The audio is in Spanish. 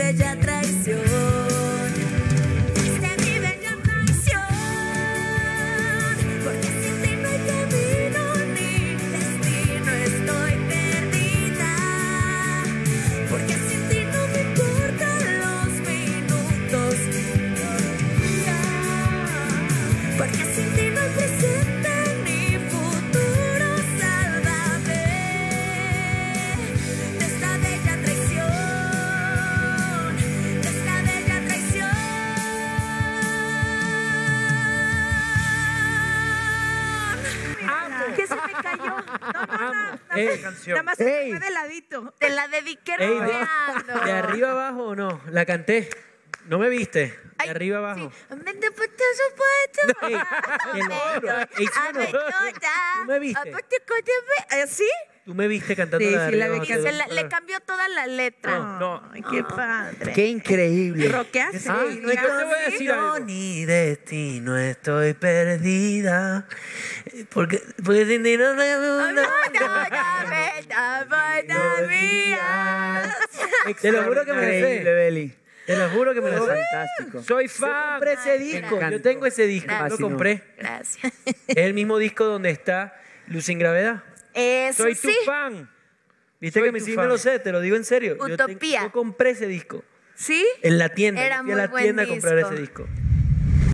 bella traición. Fuiste mi bella traición. Porque sin ti no hay camino ni destino, estoy perdida. Porque sin ti no me importan los minutos. Porque sin ti no hay presente ni futuro. Sálvame de esta bella traición, de esta bella traición. ¿Qué se me cayó? Canción. Nada más se me fue de ladito. Te la dediqué Ey, rodeando. ¿de arriba abajo o no? La canté. ¿No me viste? De Ay, arriba abajo. Sí. Vente por tu supuesto. Ey, te lo juro. Ey, ¿sí o no? ¿Tú me viste? ¿Sí? ¿Tú me viste cantando Sí, la de sí, la arriba vi que abajo? Le cambió toda la letra. No. Ay, qué padre. Qué increíble. ¿Roqueaste? Ay, no, yo te voy a decir algo. Ni destino, estoy perdida. Porque sin ti no me Te lo juro que me lo Increíble, sé. Beli. Te lo juro que me lo sé. Fantástico. Soy fan. compré ese disco. Yo tengo ese disco. Gracias. Lo compré. Gracias. Es el mismo disco donde está Luz sin Gravedad. Eso Soy tu sí. fan. Viste Soy que me tu sí fan. me lo sé, te lo digo en serio. Utopía. Yo compré ese disco. ¿Sí? En la tienda. Era Yo fui a muy la buen tienda a comprar disco. ese disco.